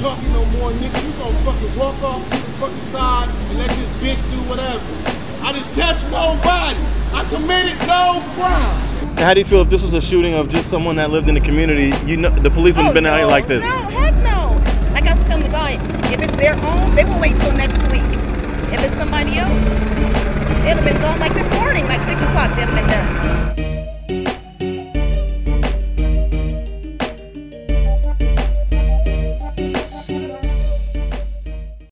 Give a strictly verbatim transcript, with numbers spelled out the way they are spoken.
talking no more, nigga. You gonna fucking walk off to the fucking side and let this bitch do whatever. I didn't touch nobody. I committed no crime. How do you feel if this was a shooting of just someone that lived in the community? You know, the police wouldn't have Oh, been no, out here like this. No, heck no. Like I was telling the guy, if it's their own, they will wait till next week.